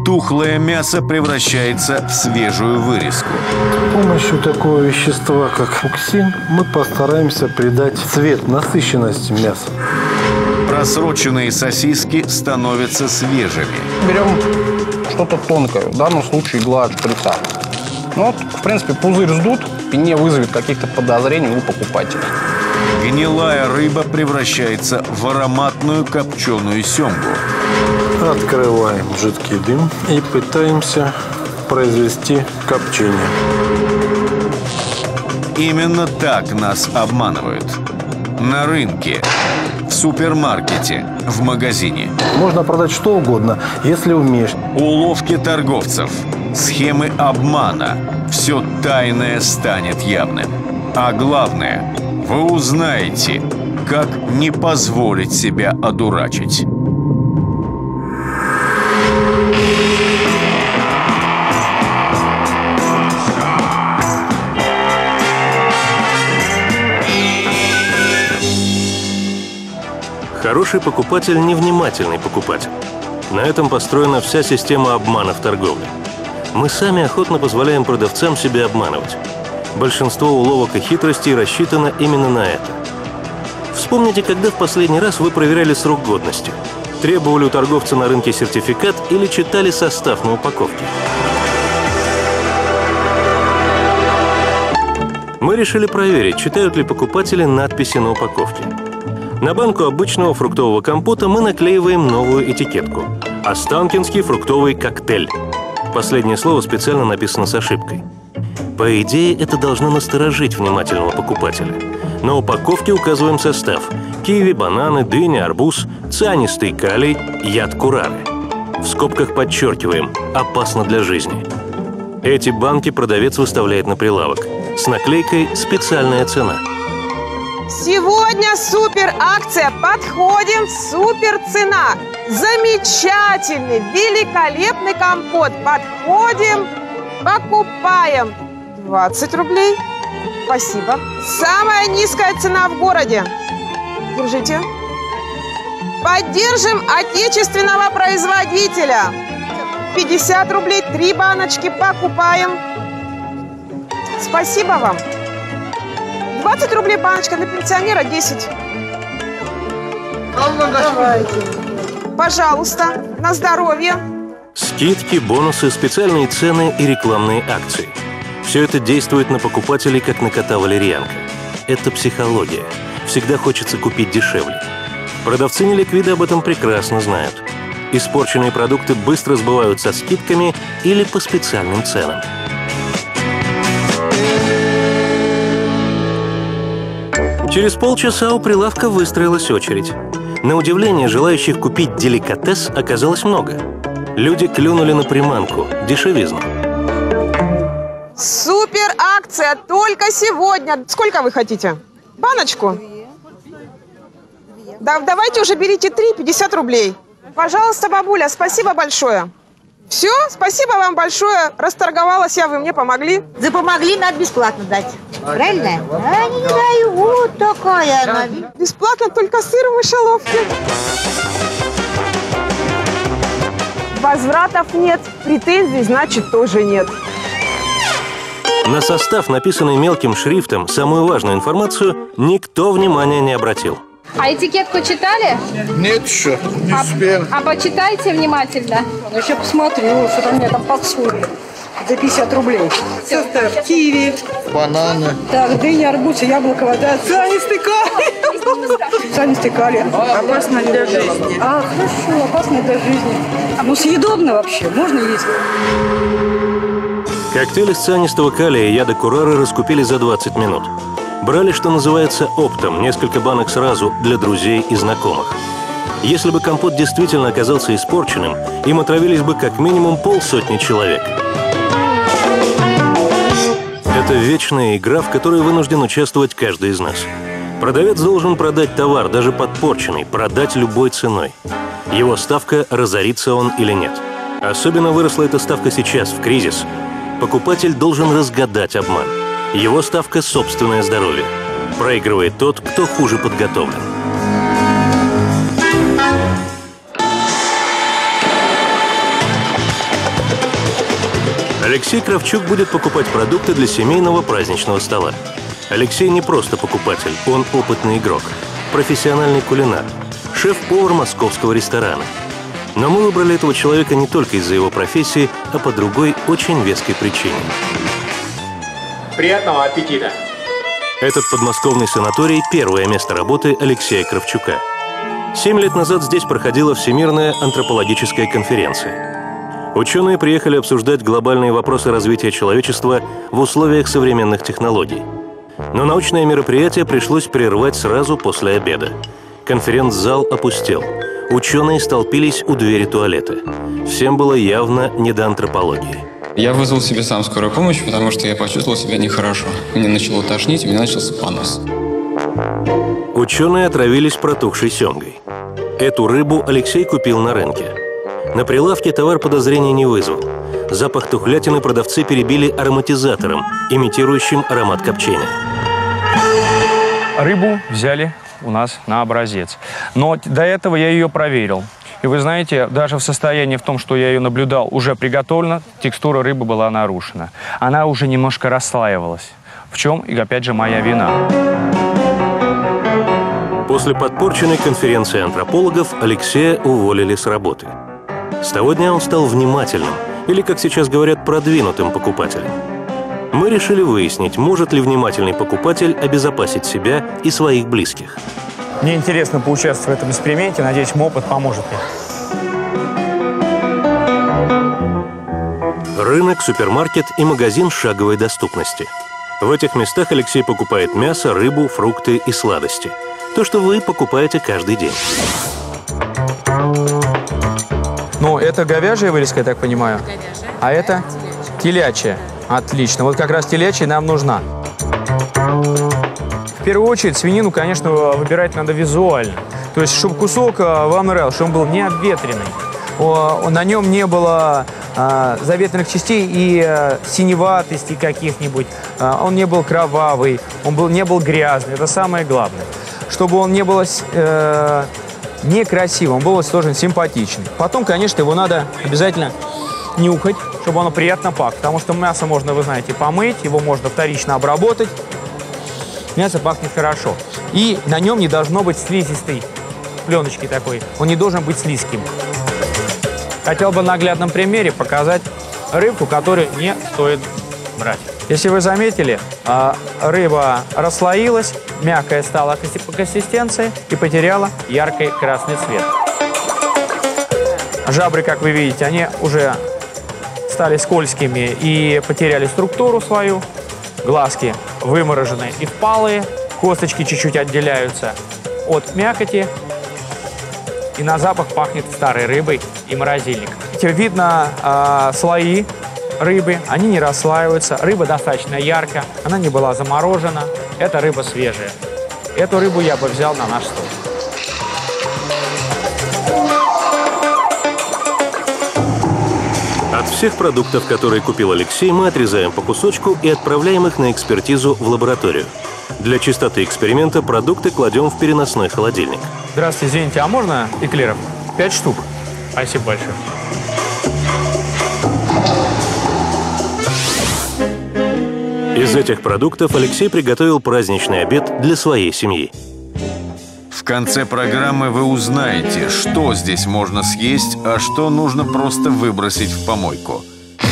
тухлое мясо превращается в свежую вырезку. С помощью такого вещества, как фуксин, мы постараемся придать цвет, насыщенность мяса. Просроченные сосиски становятся свежими. Берем что-то тонкое, в данном случае игла от шприца. Ну вот, в принципе, пузырь сдут и не вызовет каких-то подозрений у покупателей. Гнилая рыба превращается в ароматную копченую семгу. Открываем жидкий дым и пытаемся произвести копчение. Именно так нас обманывают. На рынке, в супермаркете, в магазине. Можно продать что угодно, если умеешь. Уловки торговцев, схемы обмана. Все тайное станет явным. А главное, вы узнаете, как не позволить себя одурачить. Хороший покупатель – невнимательный покупатель. На этом построена вся система обмана в торговле. Мы сами охотно позволяем продавцам себя обманывать. Большинство уловок и хитростей рассчитано именно на это. Вспомните, когда в последний раз вы проверяли срок годности, требовали у торговца на рынке сертификат или читали состав на упаковке. Мы решили проверить, читают ли покупатели надписи на упаковке. На банку обычного фруктового компота мы наклеиваем новую этикетку – «Останкинский фруктовый коктейль». Последнее слово специально написано с ошибкой. По идее, это должно насторожить внимательного покупателя. На упаковке указываем состав – киви, бананы, дыня, арбуз, цианистый калий, яд курары. В скобках подчеркиваем – опасно для жизни. Эти банки продавец выставляет на прилавок. С наклейкой «Специальная цена». Сегодня супер акция. Подходим, супер цена. Замечательный, великолепный компот. Подходим, покупаем. 20 рублей. Спасибо. Самая низкая цена в городе. Держите. Поддержим отечественного производителя. 50 рублей, 3 баночки. Покупаем. Спасибо вам. 20 рублей баночка, для пенсионера 10. Давайте. Пожалуйста, на здоровье. Скидки, бонусы, специальные цены и рекламные акции. Все это действует на покупателей, как на кота-валерьянка. Это психология. Всегда хочется купить дешевле. Продавцы неликвиды об этом прекрасно знают. Испорченные продукты быстро сбывают со скидками или по специальным ценам. Через полчаса у прилавка выстроилась очередь. На удивление, желающих купить деликатес оказалось много. Люди клюнули на приманку – дешевизну. Супер акция только сегодня. Сколько вы хотите? Баночку? Да, давайте уже берите 3, 50 рублей. Пожалуйста, бабуля, спасибо большое. Все, спасибо вам большое. Расторговалась я, вы мне помогли. За помогли, надо бесплатно дать. Правильно? А не даю, вот такая она. Бесплатно только сыр в мышеловке. Возвратов нет, претензий, значит, тоже нет. На состав, написанный мелким шрифтом, самую важную информацию никто внимания не обратил. А этикетку читали? Нет еще, не успел. А почитайте внимательно. Ну, еще посмотрю, что там мне там подсунули. За 50 рублей. Состав киви, Бананы. так, дыня, арбуз, яблоко, вода, цианистый калий. Цианистый калий. Опасно для жизни. А, хорошо, опасно для жизни. Ну, съедобно вообще, можно есть. Коктейль из цианистого калия и яда курары раскупили за 20 минут. Брали, что называется, оптом, несколько банок сразу для друзей и знакомых. Если бы компот действительно оказался испорченным, им отравились бы как минимум 50 человек. Это вечная игра, в которой вынужден участвовать каждый из нас. Продавец должен продать товар, даже подпорченный, продать любой ценой. Его ставка – разорится он или нет. Особенно выросла эта ставка сейчас, в кризис. Покупатель должен разгадать обман. Его ставка – собственное здоровье. Проигрывает тот, кто хуже подготовлен. Алексей Кравчук будет покупать продукты для семейного праздничного стола. Алексей не просто покупатель, он опытный игрок, профессиональный кулинар, шеф-повар московского ресторана. Но мы выбрали этого человека не только из-за его профессии, а по другой очень веской причине. Приятного аппетита! Этот подмосковный санаторий – первое место работы Алексея Кравчука. 7 лет назад здесь проходила Всемирная антропологическая конференция. Ученые приехали обсуждать глобальные вопросы развития человечества в условиях современных технологий. Но научное мероприятие пришлось прервать сразу после обеда. Конференц-зал опустел. Ученые столпились у двери туалета. Всем было явно не до антропологии. Я вызвал себе сам скорую помощь, потому что я почувствовал себя нехорошо. Мне начало тошнить, у меня начался понос. Ученые отравились протухшей семгой. Эту рыбу Алексей купил на рынке. На прилавке товар подозрения не вызвал. Запах тухлятины продавцы перебили ароматизатором, имитирующим аромат копчения. Рыбу взяли у нас на образец. Но до этого я ее проверил. И вы знаете, даже в состоянии в том, что я ее наблюдал, уже приготовлена, текстура рыбы была нарушена. Она уже немножко расслаивалась. В чем, и опять же, моя вина. После подпорченной конференции антропологов Алексея уволили с работы. С того дня он стал внимательным, или, как сейчас говорят, продвинутым покупателем. Мы решили выяснить, может ли внимательный покупатель обезопасить себя и своих близких. Мне интересно поучаствовать в этом эксперименте. Надеюсь, мой опыт поможет мне. Рынок, супермаркет и магазин шаговой доступности. В этих местах Алексей покупает мясо, рыбу, фрукты и сладости. То, что вы покупаете каждый день. Ну, это говяжья вырезка, я так понимаю? Говяжья. А это телячья. Отлично. Вот как раз телячья нам нужна. В первую очередь, свинину, конечно, выбирать надо визуально. То есть, чтобы кусок вам нравился, чтобы он был не обветренный. На нем не было заветренных частей и синеватостей каких-нибудь. Он не был кровавый, он не был грязный. Это самое главное. Чтобы он не был некрасивым, он был тоже симпатичный. Потом, конечно, его надо обязательно нюхать, чтобы оно приятно пахло. Потому что мясо можно, вы знаете, помыть, его можно вторично обработать. Мясо пахнет хорошо. И на нем не должно быть слизистой пленочки такой. Он не должен быть слизким. Хотел бы на наглядном примере показать рыбку, которую не стоит брать. Если вы заметили, рыба расслоилась, мягкая стала по консистенции и потеряла яркий красный цвет. Жабры, как вы видите, они уже стали скользкими и потеряли структуру свою. Глазки вымороженные и впалые, косточки чуть-чуть отделяются от мякоти. И на запах пахнет старой рыбой и морозильником. Видно слои рыбы, они не расслаиваются. Рыба достаточно яркая, она не была заморожена. Это рыба свежая. Эту рыбу я бы взял на наш стол. От всех продуктов, которые купил Алексей, мы отрезаем по кусочку и отправляем их на экспертизу в лабораторию. Для чистоты эксперимента продукты кладем в переносной холодильник. Здравствуйте, извините, а можно эклеров? 5 штук. Спасибо большое. Из этих продуктов Алексей приготовил праздничный обед для своей семьи. В конце программы вы узнаете, что здесь можно съесть, а что нужно просто выбросить в помойку.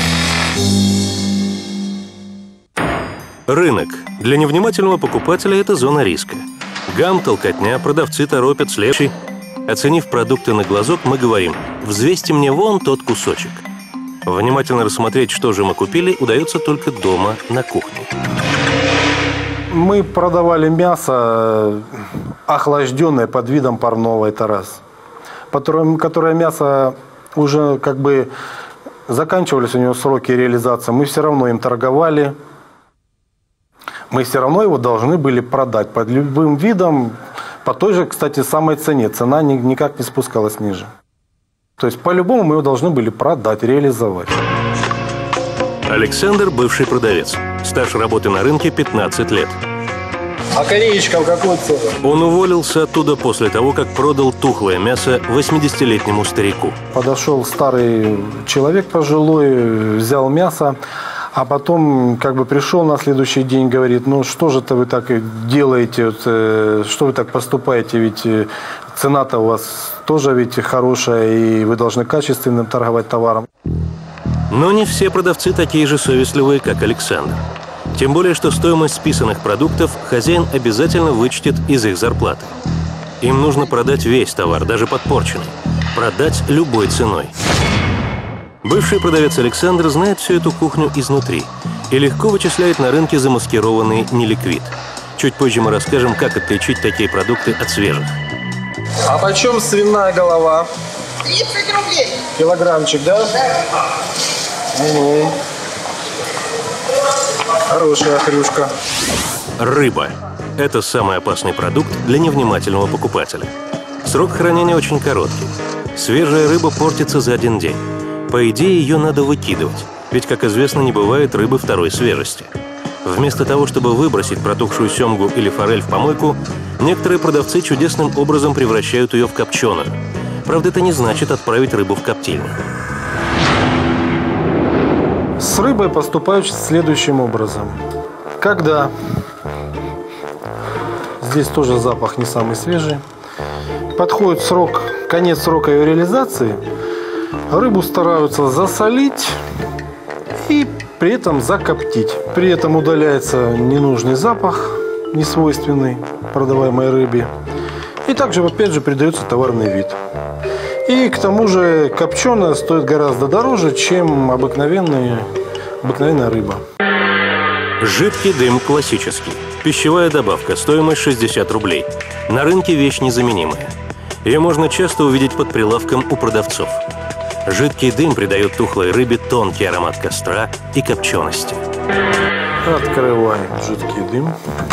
Рынок. Для невнимательного покупателя это зона риска. Гам, толкотня, продавцы торопят, слепший. Оценив продукты на глазок, мы говорим: взвесьте мне вон тот кусочек. Внимательно рассмотреть, что же мы купили, удается только дома на кухне. Мы продавали мясо охлажденное под видом парного, это раз. Которое мясо уже как бы заканчивались у него сроки реализации. Мы все равно им торговали. Мы все равно его должны были продать под любым видом, по той же, кстати, самой цене. Цена никак не спускалась ниже. То есть по-любому мы его должны были продать, реализовать. Александр – бывший продавец. Стаж работы на рынке 15 лет. А коньячком какой цены? Он уволился оттуда после того, как продал тухлое мясо 80-летнему старику. Подошел старый человек пожилой, взял мясо, а потом как бы пришел на следующий день, говорит, ну что же-то вы так делаете, вот, что вы так поступаете, ведь цена-то у вас тоже ведь хорошая, и вы должны качественным торговать товаром. Но не все продавцы такие же совестливые, как Александр. Тем более, что стоимость списанных продуктов хозяин обязательно вычтет из их зарплаты. Им нужно продать весь товар, даже подпорченный. Продать любой ценой. Бывший продавец Александр знает всю эту кухню изнутри и легко вычисляет на рынке замаскированный неликвид. Чуть позже мы расскажем, как отличить такие продукты от свежих. А почем свиная голова? 30 рублей. Килограммчик, да? Да. Угу. Хорошая хрюшка. Рыба. Это самый опасный продукт для невнимательного покупателя. Срок хранения очень короткий. Свежая рыба портится за один день. По идее, ее надо выкидывать, ведь, как известно, не бывает рыбы второй свежести. Вместо того, чтобы выбросить протухшую семгу или форель в помойку, некоторые продавцы чудесным образом превращают ее в копченую. Правда, это не значит отправить рыбу в коптильню. С рыбой поступают следующим образом. Когда здесь тоже запах не самый свежий, подходит срок, конец срока ее реализации, рыбу стараются засолить и при этом закоптить. При этом удаляется ненужный запах, несвойственный продаваемой рыбе. И также, опять же, придается товарный вид. И к тому же копченая стоит гораздо дороже, чем обыкновенная рыба. Жидкий дым классический. Пищевая добавка, стоимость 60 рублей. На рынке вещь незаменимая. Ее можно часто увидеть под прилавком у продавцов. Жидкий дым придает тухлой рыбе тонкий аромат костра и копчености. Открываем жидкий дым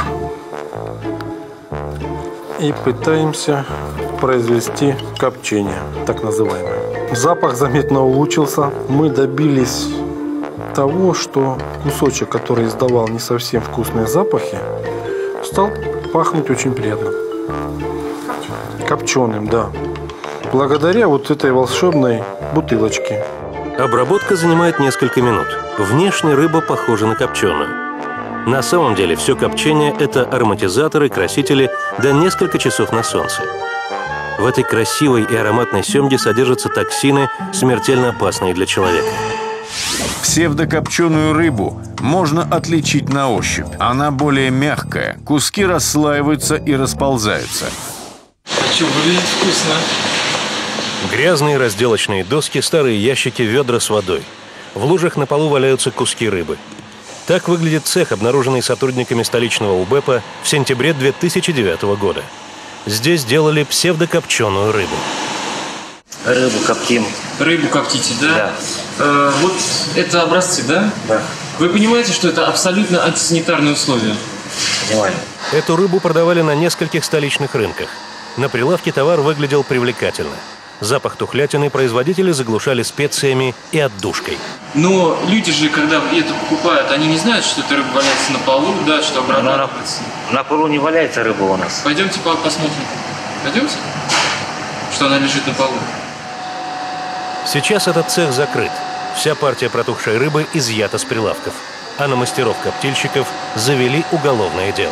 и пытаемся произвести копчение, так называемое. Запах заметно улучшился. Мы добились того, что кусочек, который издавал не совсем вкусные запахи, стал пахнуть очень приятно. Копченым, да. Благодаря вот этой волшебной бутылочке. Обработка занимает несколько минут. Внешне рыба похожа на копченую. На самом деле все копчение – это ароматизаторы, красители, да несколько часов на солнце. В этой красивой и ароматной семге содержатся токсины, смертельно опасные для человека. Псевдокопченую рыбу можно отличить на ощупь. Она более мягкая, куски расслаиваются и расползаются. А что, выглядит вкусно? Грязные разделочные доски, старые ящики, ведра с водой. В лужах на полу валяются куски рыбы. Так выглядит цех, обнаруженный сотрудниками столичного УБЭПа в сентябре 2009 года. Здесь делали псевдокопченую рыбу. Рыбу коптим. Рыбу коптите, да? Да. Вот это образцы, да? Да. Вы понимаете, что это абсолютно антисанитарные условия? Понимаю. Эту рыбу продавали на нескольких столичных рынках. На прилавке товар выглядел привлекательно. Запах тухлятины производители заглушали специями и отдушкой. Но люди же, когда это покупают, они не знают, что эта рыба валяется на полу, да, что обрабатывается. На полу не валяется рыба у нас. Пойдемте посмотрим. Пойдемте? Что она лежит на полу. Сейчас этот цех закрыт. Вся партия протухшей рыбы изъята с прилавков. А на мастеров-коптильщиков завели уголовное дело.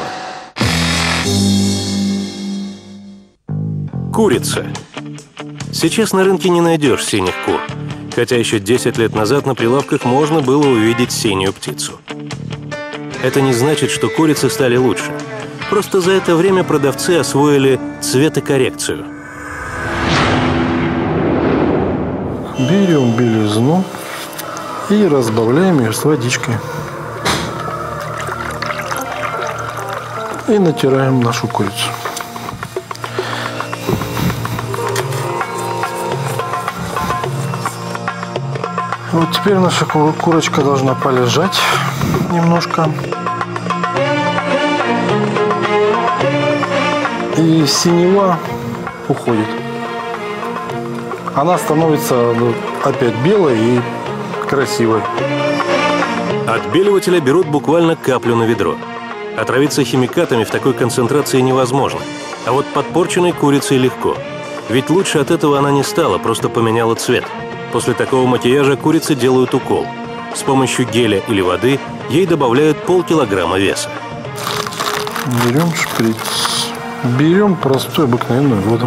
Курица. Сейчас на рынке не найдешь синих кур. Хотя еще 10 лет назад на прилавках можно было увидеть синюю птицу. Это не значит, что курицы стали лучше. Просто за это время продавцы освоили цветокоррекцию. Берем белизну и разбавляем ее с водичкой. И натираем нашу курицу. Вот теперь наша курочка должна полежать немножко. И синева уходит. Она становится опять белой и красивой. Отбеливателя берут буквально каплю на ведро. Отравиться химикатами в такой концентрации невозможно, а вот подпорченной курицей легко. Ведь лучше от этого она не стала, просто поменяла цвет. После такого макияжа курице делают укол. С помощью геля или воды ей добавляют полкилограмма веса. Берем шприц. Берем простую обыкновенную воду.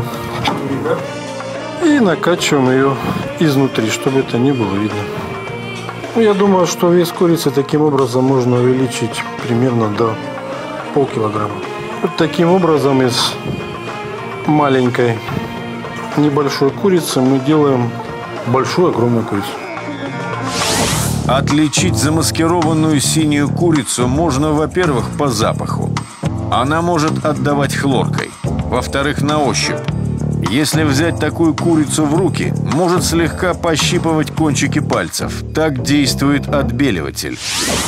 И накачиваем ее изнутри, чтобы это не было видно. Я думаю, что вес курицы таким образом можно увеличить примерно до полкилограмма. Вот таким образом из маленькой небольшой курицы мы делаем большую огромную курицу. Отличить замаскированную синюю курицу можно, во-первых, по запаху. Она может отдавать хлоркой. Во-вторых, на ощупь. Если взять такую курицу в руки, может слегка пощипывать кончики пальцев. Так действует отбеливатель.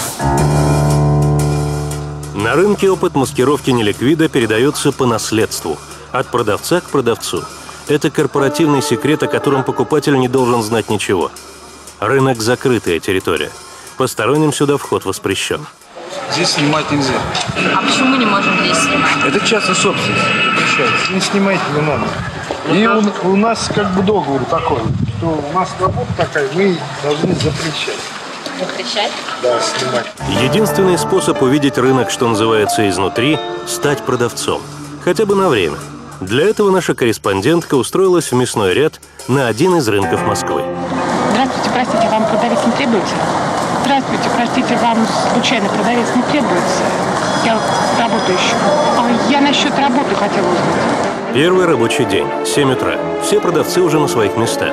На рынке опыт маскировки неликвида передается по наследству, от продавца к продавцу. Это корпоративный секрет, о котором покупатель не должен знать ничего. Рынок – закрытая территория. Посторонним сюда вход воспрещен. Здесь снимать нельзя. А почему не можем здесь снимать? Это частная собственность. Не снимайте, не надо. И у нас как бы договор такой, что у нас работа такая, мы должны запрещать. Запрещать? Да, снимать. Единственный способ увидеть рынок, что называется, изнутри – стать продавцом. Хотя бы на время. Для этого наша корреспондентка устроилась в мясной ряд на один из рынков Москвы. Здравствуйте, простите, вам продавец не требуется? Здравствуйте, простите, вам случайно продавец не требуется? Я работаю еще. Я насчет работы хотела узнать. Первый рабочий день, 7 утра. Все продавцы уже на своих местах.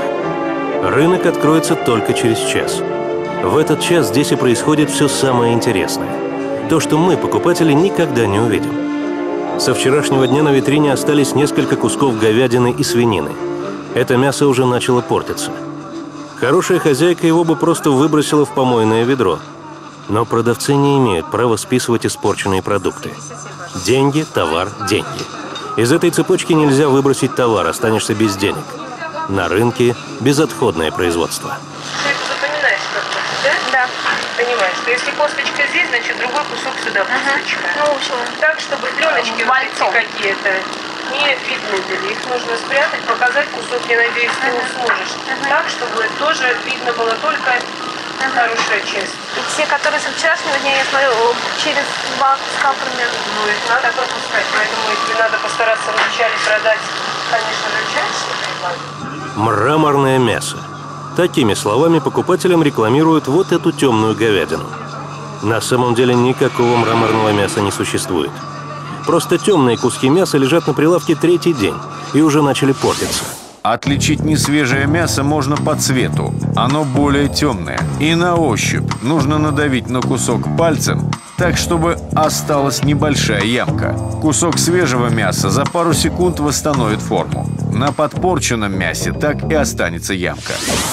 Рынок откроется только через час. В этот час здесь и происходит все самое интересное. То, что мы, покупатели, никогда не увидим. Со вчерашнего дня на витрине остались несколько кусков говядины и свинины. Это мясо уже начало портиться. Хорошая хозяйка его бы просто выбросила в помойное ведро. Но продавцы не имеют права списывать испорченные продукты. Деньги, товар, деньги. Из этой цепочки нельзя выбросить товар, останешься без денег. На рынке безотходное производство. Запоминаешь как-то, да? Да. Понимаешь, что если косточка здесь, значит другой кусок сюда кусочка. Так, чтобы пленочки вот эти какие-то не видны были. Их нужно спрятать, показать кусок, я надеюсь, ты не сможешь. Так, чтобы тоже видно было только хорошая часть. И те, которые со вчерашнего дня, я смотрю, через 2 куска примерно. Ну, их надо пропускать, поэтому если надо постараться вначале продать, конечно же, часть, что-то. Мраморное мясо. Такими словами покупателям рекламируют вот эту темную говядину. На самом деле никакого мраморного мяса не существует. Просто темные куски мяса лежат на прилавке 3-й день и уже начали портиться. Отличить несвежее мясо можно по цвету. Оно более темное. И на ощупь нужно надавить на кусок пальцем, так, чтобы осталась небольшая ямка. Кусок свежего мяса за пару секунд восстановит форму. На подпорченном мясе так и останется ямка.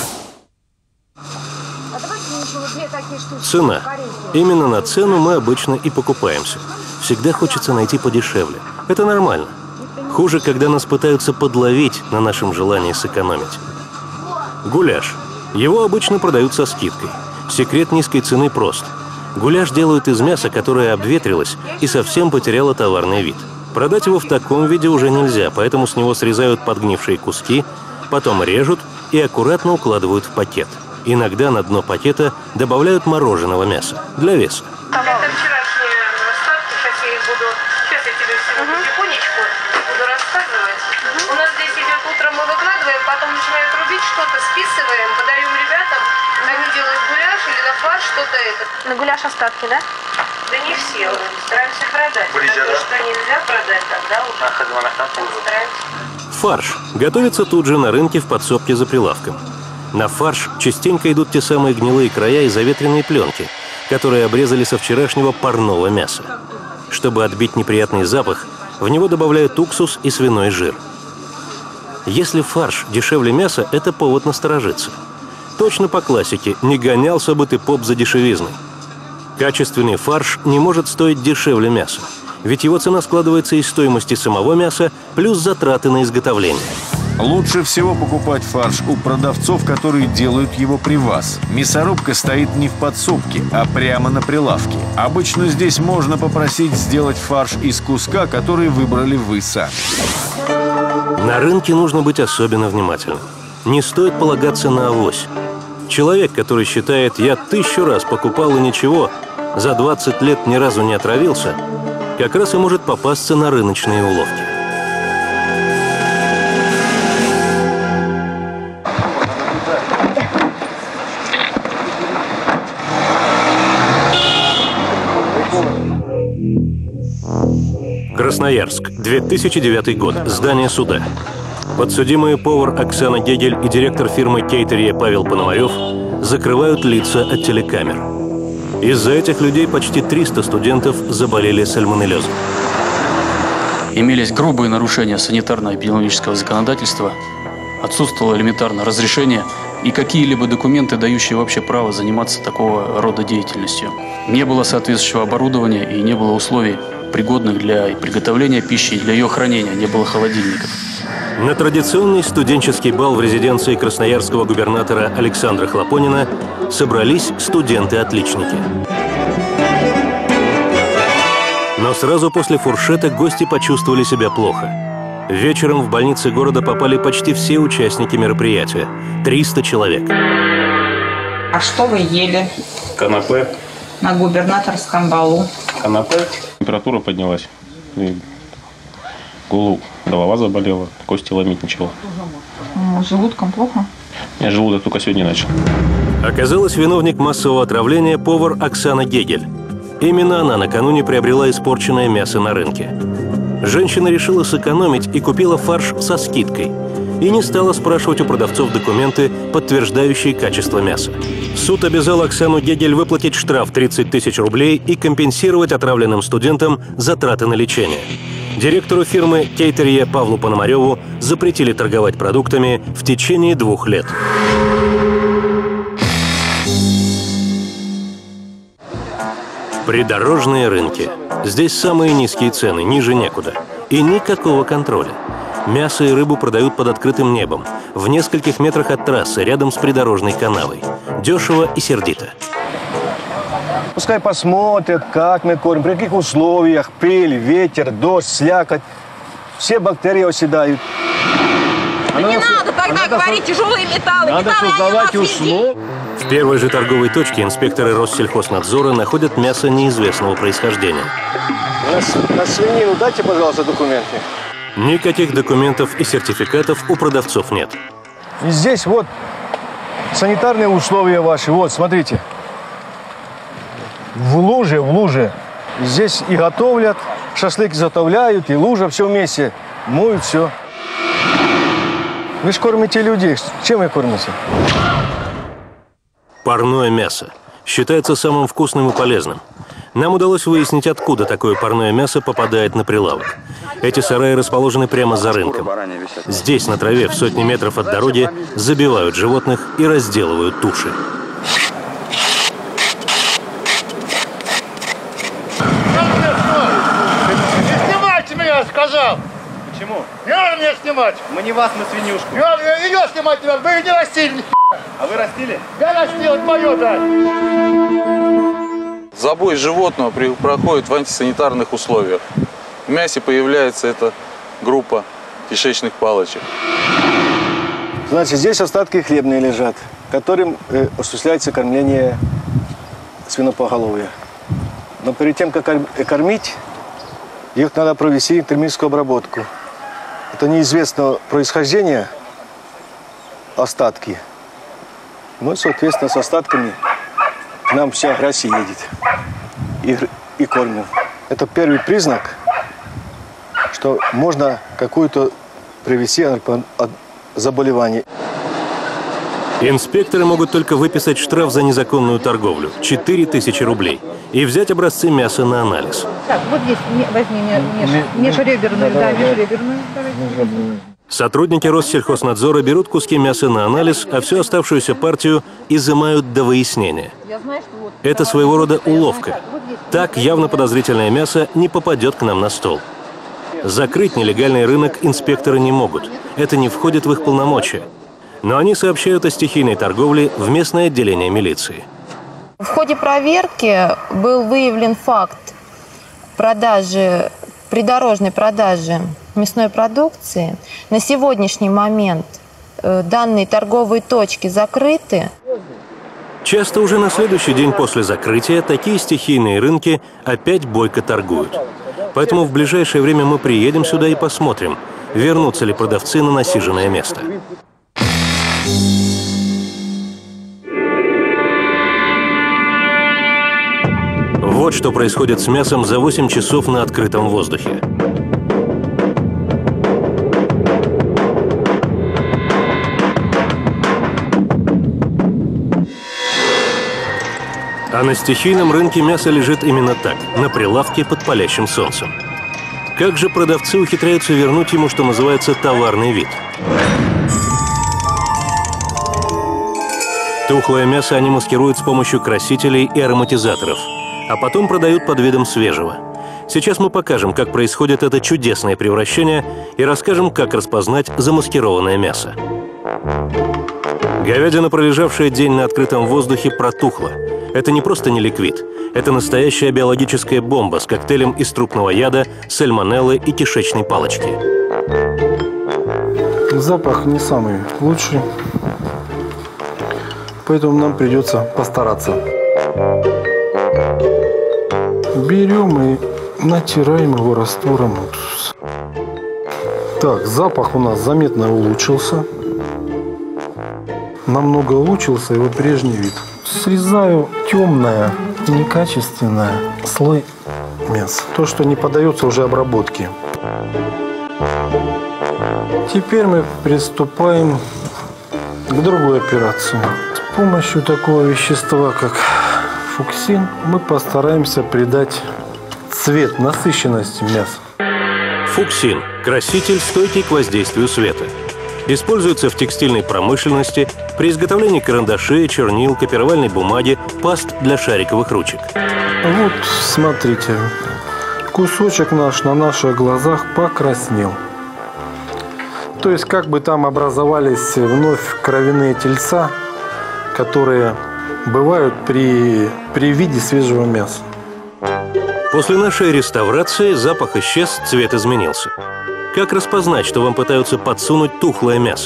Цена. Именно на цену мы обычно и покупаемся. Всегда хочется найти подешевле. Это нормально. Хуже, когда нас пытаются подловить на нашем желании сэкономить. Гуляш. Его обычно продают со скидкой. Секрет низкой цены прост. Гуляш делают из мяса, которое обветрилось и совсем потеряло товарный вид. Продать его в таком виде уже нельзя, поэтому с него срезают подгнившие куски, потом режут и аккуратно укладывают в пакет. Иногда на дно пакета добавляют мороженого мяса для веса. Это вчерашние остатки, сейчас я тебе все потихонечку буду рассказывать. У нас здесь идет утром, мы выкладываем, потом начинают рубить что-то, списываем, подаем ребятам, они делают гуляш или на фарш, что-то это. На гуляш остатки, да? Да не все, стараемся продать. Потому что нельзя продать, тогда уже стараемся. Фарш готовится тут же на рынке в подсобке за прилавком. На фарш частенько идут те самые гнилые края и заветренные пленки, которые обрезали со вчерашнего парного мяса. Чтобы отбить неприятный запах, в него добавляют уксус и свиной жир. Если фарш дешевле мяса, это повод насторожиться. Точно по классике, не гонялся бы ты, поп, за дешевизной. Качественный фарш не может стоить дешевле мяса, ведь его цена складывается из стоимости самого мяса плюс затраты на изготовление. Лучше всего покупать фарш у продавцов, которые делают его при вас. Мясорубка стоит не в подсобке, а прямо на прилавке. Обычно здесь можно попросить сделать фарш из куска, который выбрали вы сами. На рынке нужно быть особенно внимательным. Не стоит полагаться на авось. Человек, который считает, я 1000 раз покупал и ничего, за 20 лет ни разу не отравился, как раз и может попасться на рыночные уловки. Красноярск, 2009 год. Здание суда. Подсудимые повар Оксана Гегель и директор фирмы кейтерия Павел Пономарев закрывают лица от телекамер. Из-за этих людей почти 300 студентов заболели сальмонеллезом. Имелись грубые нарушения санитарно-эпидемиологического законодательства, отсутствовало элементарно разрешение и какие-либо документы, дающие вообще право заниматься такого рода деятельностью. Не было соответствующего оборудования и не было условий, пригодных для приготовления пищи и для ее хранения, не было холодильников. На традиционный студенческий бал в резиденции красноярского губернатора Александра Хлопонина собрались студенты-отличники. Но сразу после фуршета гости почувствовали себя плохо. Вечером в больницы города попали почти все участники мероприятия – 300 человек. А что вы ели? Канапе. На губернаторском балу. Канапе. Температура поднялась. И голова заболела, кости ломить начала. С желудком плохо? Я желудок только сегодня начал. Оказалось, виновник массового отравления – повар Оксана Гегель. Именно она накануне приобрела испорченное мясо на рынке. Женщина решила сэкономить и купила фарш со скидкой. И не стала спрашивать у продавцов документы, подтверждающие качество мяса. Суд обязал Оксану Гегель выплатить штраф 30 000 рублей и компенсировать отравленным студентам затраты на лечение. Директору фирмы кейтерия Павлу Пономареву запретили торговать продуктами в течение 2 лет. Придорожные рынки. Здесь самые низкие цены, ниже некуда. И никакого контроля. Мясо и рыбу продают под открытым небом, в нескольких метрах от трассы, рядом с придорожной канавой. Дешево и сердито. Пускай посмотрят, как мы кормим, при каких условиях, пыль, ветер, дождь, слякоть. Все бактерии оседают. Не надо тогда говорить тяжелые металлы. Надо создавать условия. В первой же торговой точке инспекторы Россельхознадзора находят мясо неизвестного происхождения. На свинину дайте, пожалуйста, документы. Никаких документов и сертификатов у продавцов нет. И здесь вот санитарные условия ваши. Вот, смотрите. В луже. Здесь и готовят, шашлык изготовляют, и лужа, все вместе. Моют все. Вы же кормите людей. Чем вы кормите? Парное мясо. Считается самым вкусным и полезным. Нам удалось выяснить, откуда такое парное мясо попадает на прилавок. Эти сараи расположены прямо за рынком. Здесь, на траве, в сотни метров от дороги, забивают животных и разделывают туши. Не снимайте меня, я сказал! Почему? Не надо меня снимать! Мы не вас, мы свинюшку. Не надо ее снимать, не надо, вы ее не растили! А вы растили? Я растил, это мое, да! Забой животного проходит в антисанитарных условиях. В мясе появляется эта группа кишечных палочек. Значит, здесь остатки хлебные лежат, которым осуществляется кормление свинопоголовья. Но перед тем, как кормить, их надо провести термическую обработку. Это неизвестного происхождения остатки. Ну, соответственно, с остатками к нам вся Россия едет и кормим. Это первый признак, что можно какую-то привести заболевание. Инспекторы могут только выписать штраф за незаконную торговлю – 4000 рублей и взять образцы мяса на анализ. Так, вот здесь возьми межреберную, да, межреберную. Сотрудники Россельхознадзора берут куски мяса на анализ, а всю оставшуюся партию изымают до выяснения. Это своего рода уловка. Так явно подозрительное мясо не попадет к нам на стол. Закрыть нелегальный рынок инспекторы не могут. Это не входит в их полномочия. Но они сообщают о стихийной торговле в местное отделение милиции. В ходе проверки был выявлен факт придорожной продажи мясной продукции. На сегодняшний момент данные торговые точки закрыты. Часто уже на следующий день после закрытия такие стихийные рынки опять бойко торгуют. Поэтому в ближайшее время мы приедем сюда и посмотрим, вернутся ли продавцы на насиженное место. Вот что происходит с мясом за 8 часов на открытом воздухе. А на стихийном рынке мясо лежит именно так, на прилавке под палящим солнцем. Как же продавцы ухитряются вернуть ему, что называется, товарный вид? Тухлое мясо они маскируют с помощью красителей и ароматизаторов, а потом продают под видом свежего. Сейчас мы покажем, как происходит это чудесное превращение, и расскажем, как распознать замаскированное мясо. Говядина, пролежавшая день на открытом воздухе, протухла. Это не просто не ликвид. Это настоящая биологическая бомба с коктейлем из трупного яда, сальмонеллы и кишечной палочки. Запах не самый лучший, поэтому нам придется постараться. Берем и натираем его раствором уксуса. Так, запах у нас заметно улучшился. Намного улучшился его прежний вид. Срезаю темное, некачественное слой мяса. То, что не поддается уже обработке. Теперь мы приступаем к другой операции. С помощью такого вещества, как фуксин, мы постараемся придать цвет, насыщенность мяса. Фуксин – краситель, стойкий к воздействию света. Используется в текстильной промышленности, при изготовлении карандашей, чернил, копировальной бумаги, паст для шариковых ручек. Вот, смотрите, кусочек наш на наших глазах покраснел. То есть, как бы там образовались вновь кровяные тельца, которые бывают при виде свежего мяса. После нашей реставрации запах исчез, цвет изменился. Как распознать, что вам пытаются подсунуть тухлое мясо?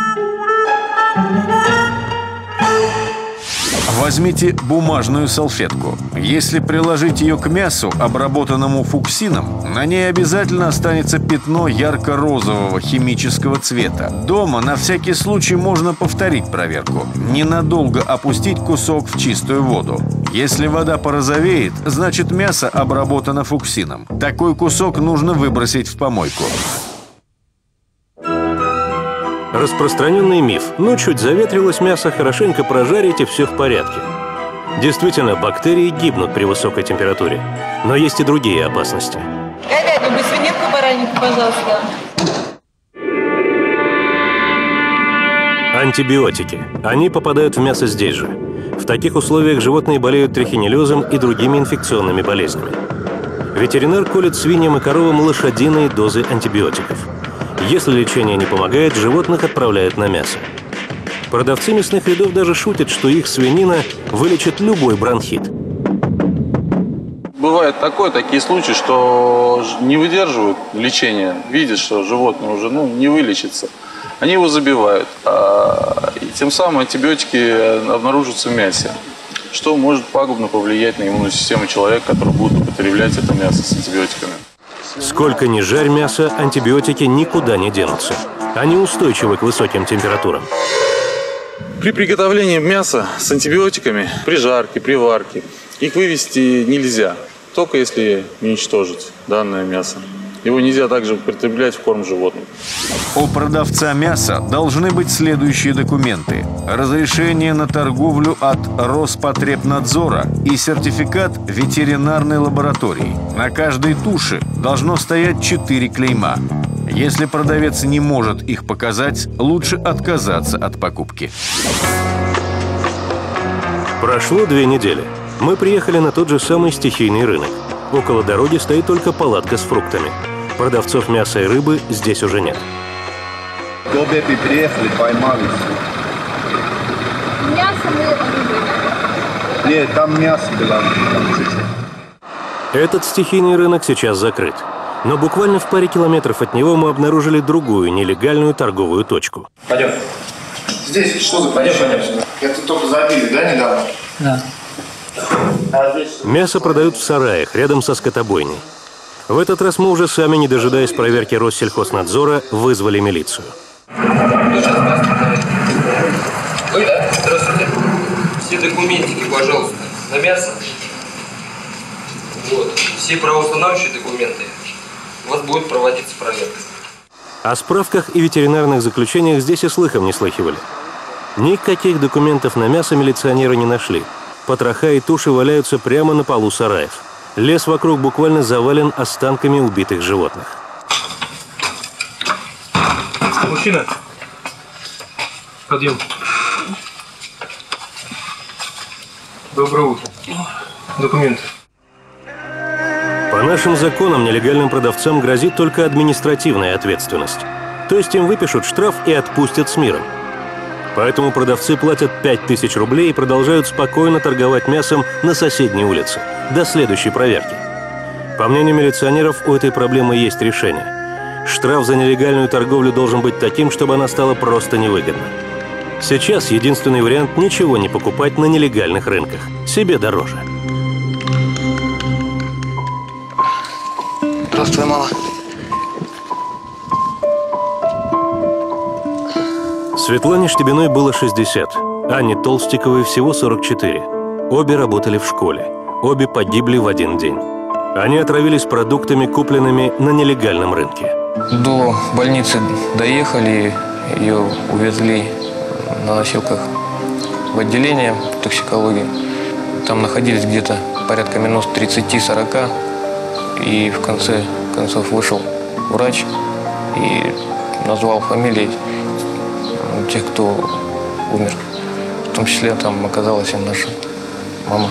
Возьмите бумажную салфетку. Если приложить ее к мясу, обработанному фуксином, на ней обязательно останется пятно ярко-розового химического цвета. Дома на всякий случай можно повторить проверку. Ненадолго опустить кусок в чистую воду. Если вода порозовеет, значит мясо обработано фуксином. Такой кусок нужно выбросить в помойку. Распространенный миф. Ну, чуть заветрилось мясо, хорошенько прожарить, и все в порядке. Действительно, бактерии гибнут при высокой температуре. Но есть и другие опасности. Говядину, свининку, баранинку, пожалуйста. Антибиотики. Они попадают в мясо здесь же. В таких условиях животные болеют трихинеллезом и другими инфекционными болезнями. Ветеринар колет свиньям и коровам лошадиные дозы антибиотиков. Если лечение не помогает, животных отправляют на мясо. Продавцы мясных рядов даже шутят, что их свинина вылечит любой бронхит. Бывает такие случаи, что не выдерживают лечения, видят, что животное уже не вылечится. Они его забивают, и тем самым антибиотики обнаружатся в мясе, что может пагубно повлиять на иммунную систему человека, который будет употреблять это мясо с антибиотиками. Сколько ни жарь мясо, антибиотики никуда не денутся. Они устойчивы к высоким температурам. При приготовлении мяса с антибиотиками, при жарке, при варке, их вывести нельзя, только если уничтожить данное мясо. Его нельзя также употреблять в корм животным. У продавца мяса должны быть следующие документы: разрешение на торговлю от Роспотребнадзора и сертификат ветеринарной лаборатории. На каждой туше должно стоять 4 клейма. Если продавец не может их показать, лучше отказаться от покупки. Прошло 2 недели. Мы приехали на тот же самый стихийный рынок. Около дороги стоит только палатка с фруктами. Продавцов мяса и рыбы здесь уже нет. До Бепи приехали, поймали. Мясо мы... Нет, там мясо было. Этот стихийный рынок сейчас закрыт. Но буквально в паре километров от него мы обнаружили другую нелегальную торговую точку. Пойдем. Здесь что за пойдем? Это только забили, да, недавно? Да. Мясо продают в сараях, рядом со скотобойней. В этот раз мы уже сами, не дожидаясь проверки Россельхознадзора, вызвали милицию. Вы, да? Здравствуйте. Все документики, пожалуйста, на мясо. Вот. Все правоустанавливающие документы. У вас будет проводиться проверка. О справках и ветеринарных заключениях здесь и слыхом не слыхивали. Никаких документов на мясо милиционеры не нашли. Потроха и туши валяются прямо на полу сараев. Лес вокруг буквально завален останками убитых животных. Мужчина, подъем. Доброе утро. Документы. По нашим законам нелегальным продавцам грозит только административная ответственность. То есть им выпишут штраф и отпустят с миром. Поэтому продавцы платят 5000 рублей и продолжают спокойно торговать мясом на соседней улице, до следующей проверки. По мнению милиционеров, у этой проблемы есть решение. Штраф за нелегальную торговлю должен быть таким, чтобы она стала просто невыгодна. Сейчас единственный вариант – ничего не покупать на нелегальных рынках. Себе дороже. Здравствуй, мама. Светлане Штебиной было 60, Анне Толстиковой всего 44. Обе работали в школе. Обе погибли в один день. Они отравились продуктами, купленными на нелегальном рынке. До больницы доехали, ее увезли на носилках в отделение токсикологии. Там находились где-то порядка минут 30-40. И в конце концов вышел врач и назвал фамилии тех, кто умер. В том числе там оказалась и наша мама.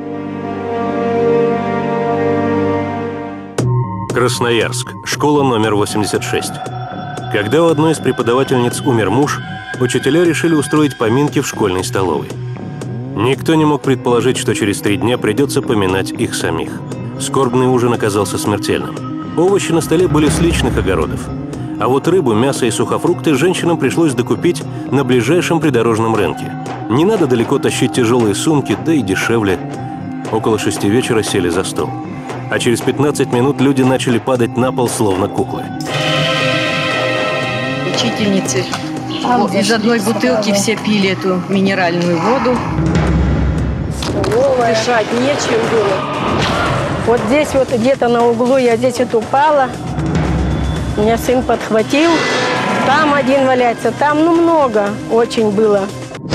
Красноярск. Школа номер 86. Когда у одной из преподавательниц умер муж, учителя решили устроить поминки в школьной столовой. Никто не мог предположить, что через 3 дня придется поминать их самих. Скорбный ужин оказался смертельным. Овощи на столе были с личных огородов. А вот рыбу, мясо и сухофрукты женщинам пришлось докупить на ближайшем придорожном рынке. Не надо далеко тащить тяжелые сумки, да и дешевле. Около 6 вечера сели за стол. А через 15 минут люди начали падать на пол, словно куклы. Учительницы из одной бутылки все пили эту минеральную воду. Дышать нечем было. Вот здесь вот где-то на углу я здесь вот упала. Меня сын подхватил. Там один валяется, там много очень было.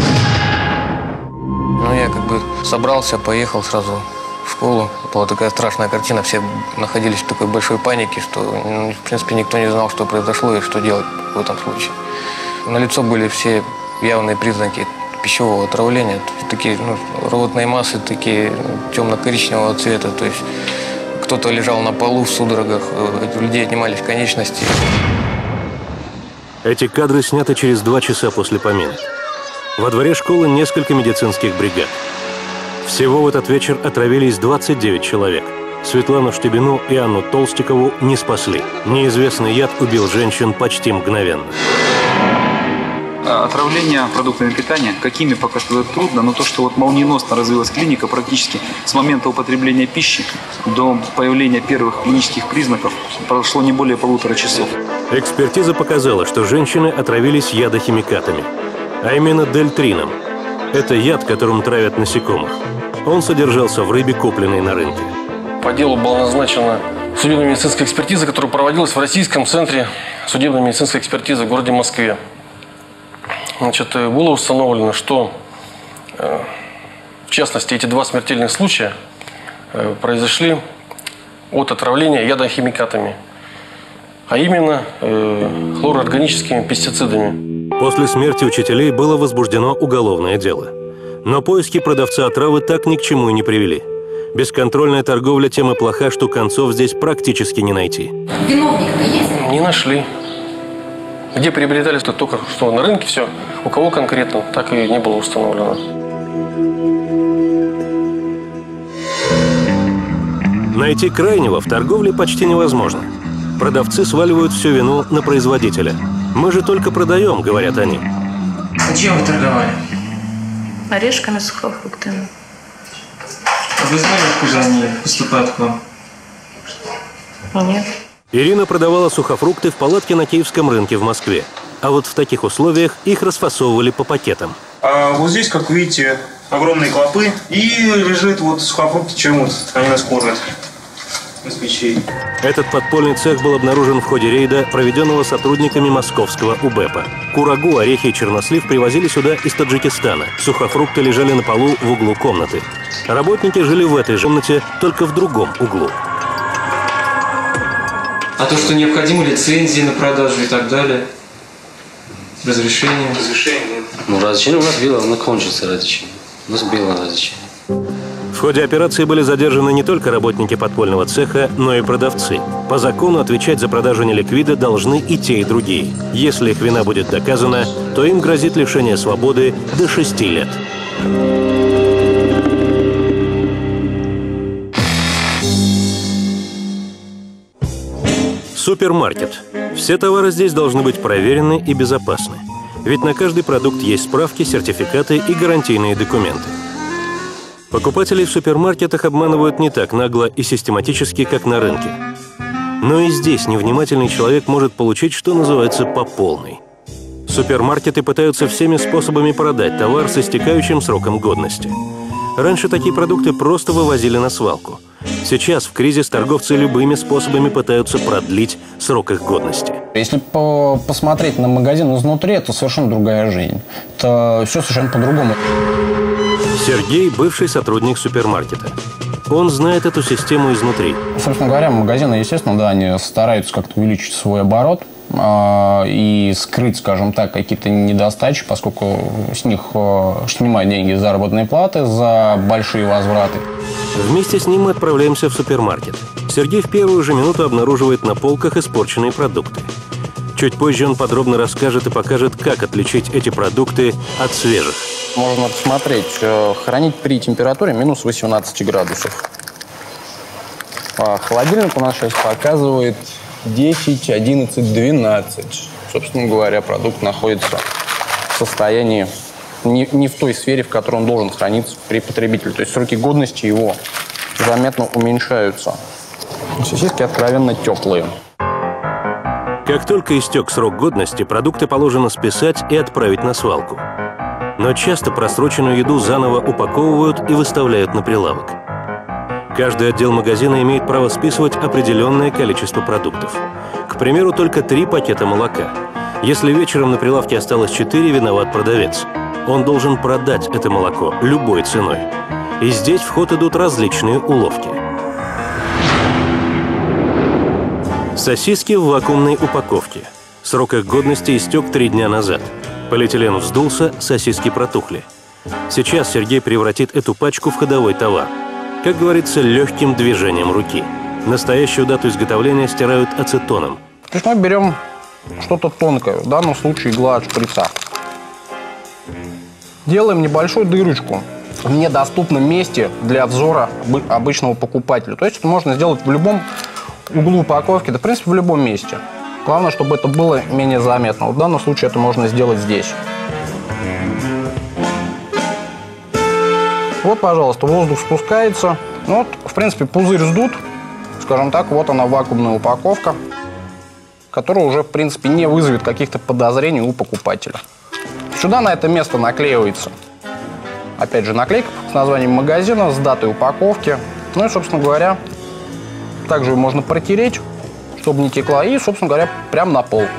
Ну, я как бы собрался, поехал сразу в школу. Была такая страшная картина, все находились в такой большой панике, что, в принципе, никто не знал, что произошло и что делать в этом случае. Налицо были все явные признаки пищевого отравления. Такие рвотные массы, такие темно-коричневого цвета. То есть кто-то лежал на полу в судорогах, у людей отнимались конечности. Эти кадры сняты через 2 часа после поминок. Во дворе школы несколько медицинских бригад. Всего в этот вечер отравились 29 человек. Светлану Штебину и Анну Толстикову не спасли. Неизвестный яд убил женщин почти мгновенно. Отравление продуктами питания, какими пока сказать трудно, но то, что вот молниеносно развилась клиника практически с момента употребления пищи до появления первых клинических признаков прошло не более 1,5 часов. Экспертиза показала, что женщины отравились ядохимикатами, а именно дельтрином. Это яд, которым травят насекомых. Он содержался в рыбе, купленной на рынке. По делу была назначена судебно-медицинская экспертиза, которая проводилась в Российском центре судебно-медицинской экспертизы в городе Москве. Значит, было установлено, что, в частности, эти 2 смертельных случая произошли от отравления ядохимикатами, а именно хлороорганическими пестицидами. После смерти учителей было возбуждено уголовное дело. Но поиски продавца отравы так ни к чему и не привели. Бесконтрольная торговля тем и плоха, что концов здесь практически не найти. Виновника есть? Не нашли. Где приобретались, то только что на рынке все. У кого конкретно, так и не было установлено. Найти крайнего в торговле почти невозможно. Продавцы сваливают всю вину на производителя. «Мы же только продаем», — говорят они. А чем вы торговали? Орешками, сухофруктами. А вы знали, откуда они поступают к вам? Нет. Ирина продавала сухофрукты в палатке на Киевском рынке в Москве. А вот в таких условиях их расфасовывали по пакетам. А вот здесь, как видите, огромные клопы. И лежит вот сухофрукты, чем вот они нас кормят. Москвичей. Этот подпольный цех был обнаружен в ходе рейда, проведенного сотрудниками московского УБЭПа. Курагу, орехи и чернослив привозили сюда из Таджикистана. Сухофрукты лежали на полу в углу комнаты. Работники жили в этой же комнате, только в другом углу. А то, что необходимы лицензии на продажу и так далее? Разрешение? Разрешение. Ну, разрешение у нас было, оно кончится разрешение. У нас было разрешение. В ходе операции были задержаны не только работники подпольного цеха, но и продавцы. По закону отвечать за продажу неликвида должны и те, и другие. Если их вина будет доказана, то им грозит лишение свободы до 6 лет. Супермаркет. Все товары здесь должны быть проверены и безопасны. Ведь на каждый продукт есть справки, сертификаты и гарантийные документы. Покупателей в супермаркетах обманывают не так нагло и систематически, как на рынке. Но и здесь невнимательный человек может получить, что называется, по полной. Супермаркеты пытаются всеми способами продать товар с истекающим сроком годности. Раньше такие продукты просто вывозили на свалку. Сейчас в кризис торговцы любыми способами пытаются продлить срок их годности. Если посмотреть на магазин изнутри, это совершенно другая жизнь. Это все совершенно по-другому. Сергей – бывший сотрудник супермаркета. Он знает эту систему изнутри. Собственно говоря, магазины, естественно, да, они стараются как-то увеличить свой оборот и скрыть, скажем так, какие-то недостачи, поскольку с них снимают деньги за заработные платы, за большие возвраты. Вместе с ним мы отправляемся в супермаркет. Сергей в первую же минуту обнаруживает на полках испорченные продукты. Чуть позже он подробно расскажет и покажет, как отличить эти продукты от свежих. Можно посмотреть, хранить при температуре минус 18 градусов. Холодильник у нас сейчас показывает 10, 11, 12. Собственно говоря, продукт находится в состоянии не в той сфере, в которой он должен храниться при потребителе. То есть сроки годности его заметно уменьшаются. Сосиски откровенно теплые. Как только истек срок годности, продукты положено списать и отправить на свалку. Но часто просроченную еду заново упаковывают и выставляют на прилавок. Каждый отдел магазина имеет право списывать определенное количество продуктов. К примеру, только 3 пакета молока. Если вечером на прилавке осталось 4, виноват продавец. Он должен продать это молоко любой ценой. И здесь в ход идут различные уловки. Сосиски в вакуумной упаковке. Срок их годности истек 3 дня назад. Полиэтилен вздулся, сосиски протухли. Сейчас Сергей превратит эту пачку в ходовой товар. Как говорится, легким движением руки. Настоящую дату изготовления стирают ацетоном. То есть мы берем что-то тонкое, в данном случае игла от шприца. Делаем небольшую дырочку в недоступном месте для взора обычного покупателя. То есть это можно сделать в любом углу упаковки, да в принципе в любом месте. Главное, чтобы это было менее заметно. В данном случае это можно сделать здесь. Вот, пожалуйста, воздух спускается. Ну, вот, в принципе, пузырь сдут. Скажем так, вот она вакуумная упаковка, которая уже, в принципе, не вызовет каких-то подозрений у покупателя. Сюда на это место наклеивается, опять же, наклейка с названием магазина, с датой упаковки. Ну и, собственно говоря, также ее можно протереть, чтобы не текла, и, собственно говоря, прямо на полку.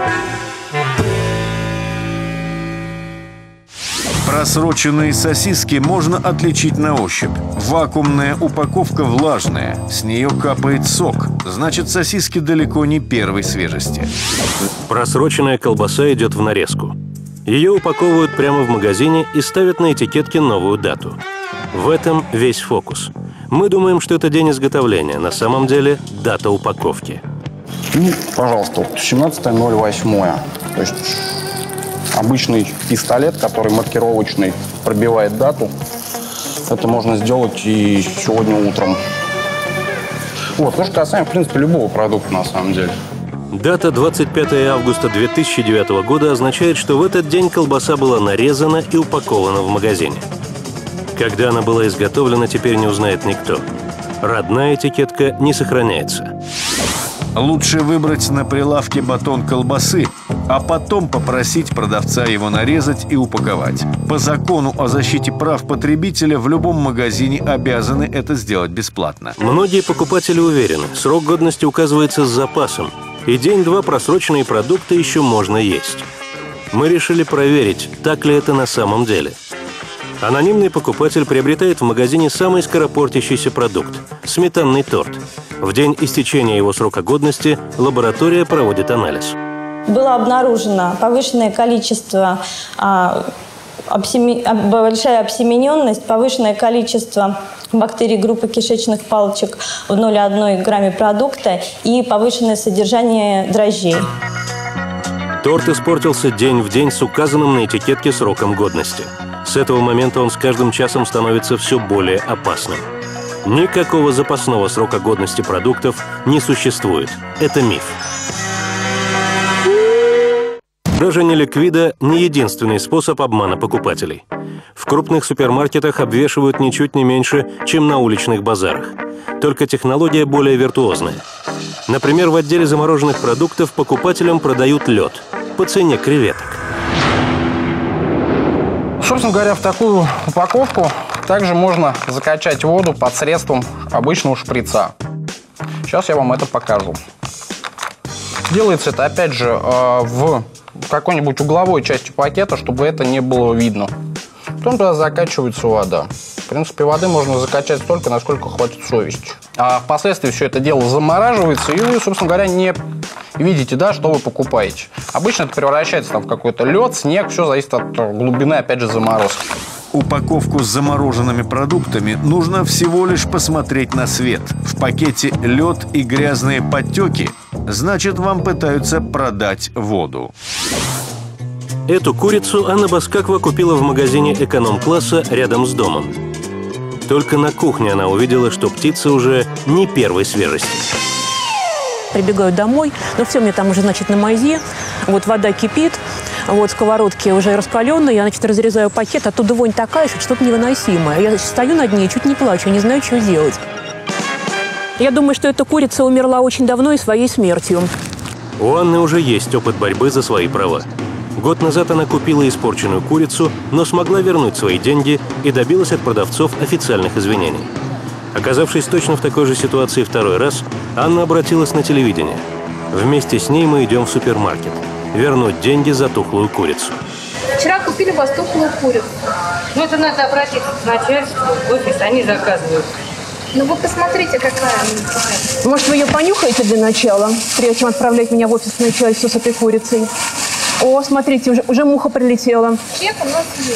Просроченные сосиски можно отличить на ощупь. Вакуумная упаковка влажная, с нее капает сок. Значит, сосиски далеко не первой свежести. Просроченная колбаса идет в нарезку. Ее упаковывают прямо в магазине и ставят на этикетке новую дату. В этом весь фокус. Мы думаем, что это день изготовления. На самом деле дата упаковки. Ну, пожалуйста, 17.08. То есть обычный пистолет, который маркировочный, пробивает дату. Это можно сделать и сегодня утром. Вот, то же касаемо, в принципе, любого продукта на самом деле. Дата 25 августа 2009 года означает, что в этот день колбаса была нарезана и упакована в магазине. Когда она была изготовлена, теперь не узнает никто. Родная этикетка не сохраняется. Лучше выбрать на прилавке батон колбасы, а потом попросить продавца его нарезать и упаковать. По закону о защите прав потребителя в любом магазине обязаны это сделать бесплатно. Многие покупатели уверены, срок годности указывается с запасом, и день-два просроченные продукты еще можно есть. Мы решили проверить, так ли это на самом деле. Анонимный покупатель приобретает в магазине самый скоропортящийся продукт – сметанный торт. В день истечения его срока годности лаборатория проводит анализ. Было обнаружено повышенное количество, большая обсемененность, повышенное количество бактерий группы кишечных палочек в 0,1 грамме продукта и повышенное содержание дрожжей. Торт испортился день в день с указанным на этикетке сроком годности. С этого момента он с каждым часом становится все более опасным. Никакого запасного срока годности продуктов не существует. Это миф. Брожение ликвида – не единственный способ обмана покупателей. В крупных супермаркетах обвешивают ничуть не меньше, чем на уличных базарах. Только технология более виртуозная. Например, в отделе замороженных продуктов покупателям продают лед по цене креветок. Собственно говоря, в такую упаковку также можно закачать воду под средством обычного шприца. Сейчас я вам это покажу. Делается это, опять же, в какой-нибудь угловой части пакета, чтобы это не было видно. Потом туда закачивается вода. В принципе, воды можно закачать столько, насколько хватит совести. А впоследствии все это дело замораживается, и вы, собственно говоря, не видите, да, что вы покупаете. Обычно это превращается там в какой-то лед, снег, все зависит от глубины, опять же, заморозки. Упаковку с замороженными продуктами нужно всего лишь посмотреть на свет. В пакете лед и грязные подтеки, значит, вам пытаются продать воду. Эту курицу Анна Баскакова купила в магазине эконом-класса рядом с домом. Только на кухне она увидела, что птица уже не первой свежести. Прибегаю домой, но все, мне там уже, значит, на мази, вот вода кипит, вот сковородки уже раскаленные, я, значит, разрезаю пакет, оттуда вонь такая, что что-то невыносимое. Я стою над ней, чуть не плачу, не знаю, что делать. Я думаю, что эта курица умерла очень давно и своей смертью. У Анны уже есть опыт борьбы за свои права. Год назад она купила испорченную курицу, но смогла вернуть свои деньги и добилась от продавцов официальных извинений. Оказавшись точно в такой же ситуации второй раз, Анна обратилась на телевидение. Вместе с ней мы идем в супермаркет. Вернуть деньги за тухлую курицу. Вчера купили у вас тухлую курицу. Ну, это надо обратиться к начальству, в офис, они заказывают. Ну, вы посмотрите, какая она. Может, вы ее понюхаете для начала, прежде чем отправлять меня в офис начальства с этой курицей? О, смотрите, уже муха прилетела. Чек у нас есть.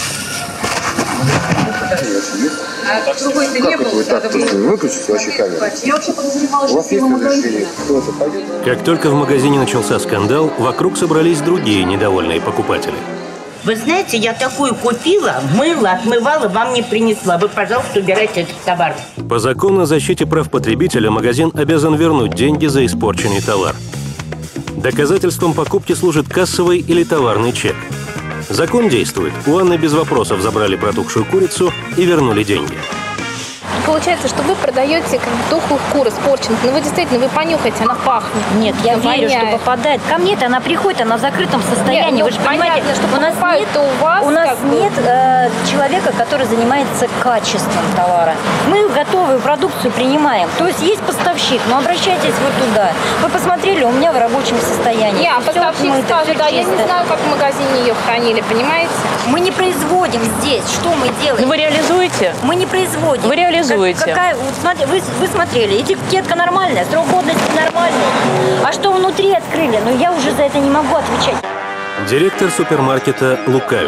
А другой-то не было. Выключите вообще камеру. Я вообще подозревала, что это магазин. Как только в магазине начался скандал, вокруг собрались другие недовольные покупатели. Вы знаете, я такую купила, мыла, отмывала, вам не принесла. Вы, пожалуйста, убирайте этот товар. По закону о защите прав потребителя магазин обязан вернуть деньги за испорченный товар. Доказательством покупки служит кассовый или товарный чек. Закон действует. У Анны без вопросов забрали протухшую курицу и вернули деньги. Получается, что вы продаете как бы тухлых кур испорченных, но вы действительно, вы понюхаете, она пахнет. Нет, я верю, воняет. что попадает. Ко мне-то она приходит, она в закрытом состоянии. Нет, вы же понимаете, понятно, что у нас у вас нет человека, который занимается качеством товара. Мы готовую продукцию принимаем. То есть есть поставщик, но обращайтесь вы туда. Вы посмотрели, у меня в рабочем состоянии. Поставщик скажет, да, я не знаю, как в магазине ее хранили, понимаете? Мы не производим здесь. Что мы делаем? Ну, вы реализуете? Мы не производим. Вы реализуете. Вы смотрели, этикетка нормальная, срок годности нормальный. А что внутри открыли? Ну, я уже за это не могу отвечать. Директор супермаркета лукавит.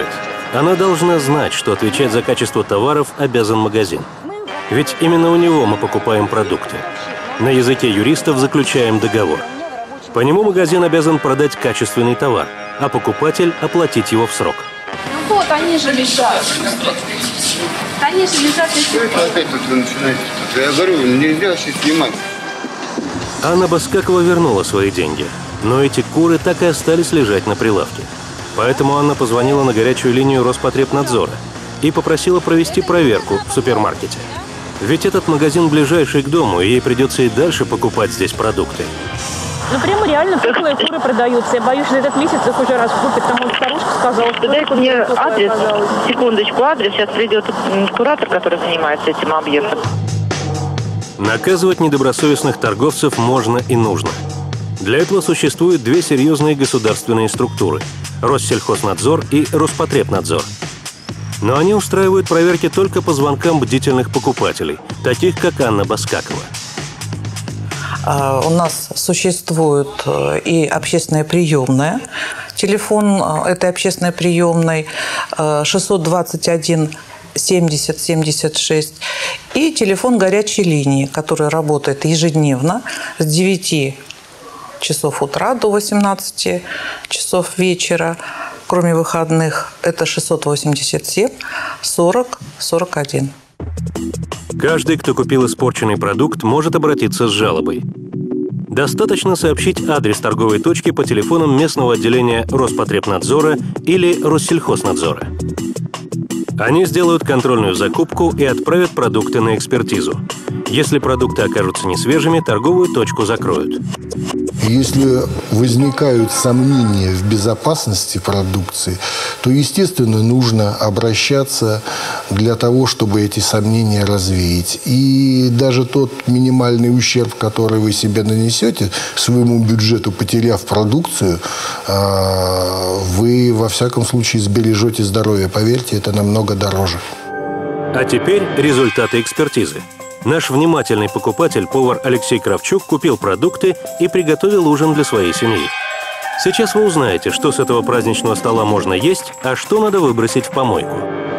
Она должна знать, что отвечать за качество товаров обязан магазин. Ведь именно у него мы покупаем продукты. На языке юристов заключаем договор. По нему магазин обязан продать качественный товар, а покупатель оплатить его в срок. Ну вот, они же лежат. Они же лежат и Что это опять тут вы начинаете? Я говорю, нельзя сейчас снимать. Анна Баскакова вернула свои деньги, но эти куры так и остались лежать на прилавке. Поэтому Анна позвонила на горячую линию Роспотребнадзора и попросила провести проверку в супермаркете. Ведь этот магазин ближайший к дому, и ей придется и дальше покупать здесь продукты. Ну, прямо реально пухлые куры продаются. Я боюсь, что этот месяц их уже раз купит. Там вот старушка сказала, что... Дайте мне адрес, секундочку, адрес. Сейчас придет куратор, который занимается этим объектом. Наказывать недобросовестных торговцев можно и нужно. Для этого существуют две серьезные государственные структуры – Россельхознадзор и Роспотребнадзор. Но они устраивают проверки только по звонкам бдительных покупателей, таких как Анна Баскакова. У нас существует и общественная приемная. Телефон этой общественной приемной 621 70 76 и телефон горячей линии, который работает ежедневно с 9 часов утра до 18 часов вечера, кроме выходных. Это 687 40 41. Каждый, кто купил испорченный продукт, может обратиться с жалобой. Достаточно сообщить адрес торговой точки по телефонам местного отделения Роспотребнадзора или Россельхознадзора. Они сделают контрольную закупку и отправят продукты на экспертизу. Если продукты окажутся несвежими, торговую точку закроют. Если возникают сомнения в безопасности продукции, то, естественно, нужно обращаться для того, чтобы эти сомнения развеять. И даже тот минимальный ущерб, который вы себе нанесете своему бюджету, потеряв продукцию, вы, во всяком случае, сбережете здоровье. Поверьте, это намного дороже. А теперь результаты экспертизы. Наш внимательный покупатель, повар Алексей Кравчук, купил продукты и приготовил ужин для своей семьи. Сейчас вы узнаете, что с этого праздничного стола можно есть, а что надо выбросить в помойку.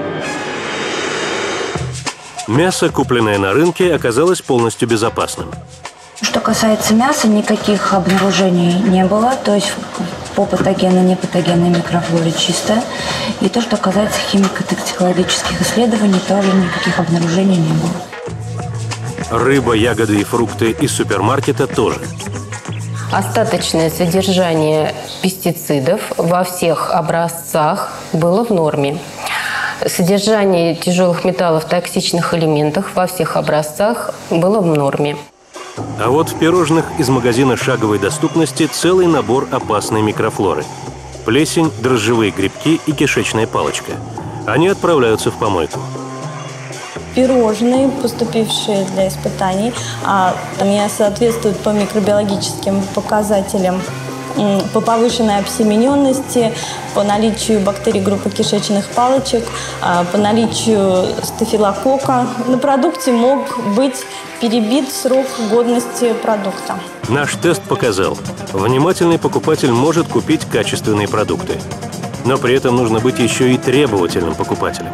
Мясо, купленное на рынке, оказалось полностью безопасным. Что касается мяса, никаких обнаружений не было. То есть по патогенной, непатогенной микрофлоре чисто. И то, что касается химико-токсикологических исследований, тоже никаких обнаружений не было. Рыба, ягоды и фрукты из супермаркета тоже. Остаточное содержание пестицидов во всех образцах было в норме. Содержание тяжелых металлов, токсичных элементов во всех образцах было в норме. А вот в пирожных из магазина шаговой доступности целый набор опасной микрофлоры. Плесень, дрожжевые грибки и кишечная палочка. Они отправляются в помойку. Пирожные, поступившие для испытаний, они соответствуют по микробиологическим показателям, по повышенной обсемененности, по наличию бактерий группы кишечных палочек, по наличию стафилококка. На продукте мог быть перебит срок годности продукта. Наш тест показал, внимательный покупатель может купить качественные продукты. Но при этом нужно быть еще и требовательным покупателем.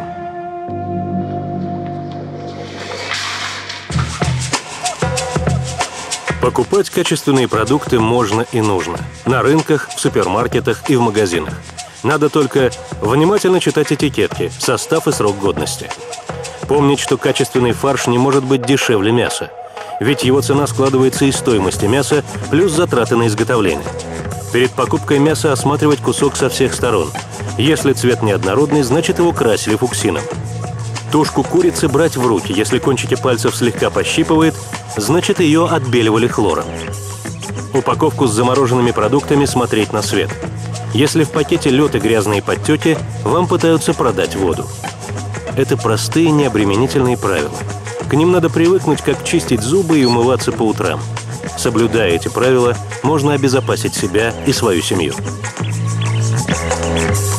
Покупать качественные продукты можно и нужно. На рынках, в супермаркетах и в магазинах. Надо только внимательно читать этикетки, состав и срок годности. Помнить, что качественный фарш не может быть дешевле мяса. Ведь его цена складывается из стоимости мяса плюс затраты на изготовление. Перед покупкой мяса осматривать кусок со всех сторон. Если цвет неоднородный, значит его красили фуксином. Тушку курицы брать в руки. Если кончики пальцев слегка пощипывает, значит ее отбеливали хлором. Упаковку с замороженными продуктами смотреть на свет. Если в пакете лед и грязные подтеки, вам пытаются продать воду. Это простые необременительные правила. К ним надо привыкнуть, как чистить зубы и умываться по утрам. Соблюдая эти правила, можно обезопасить себя и свою семью.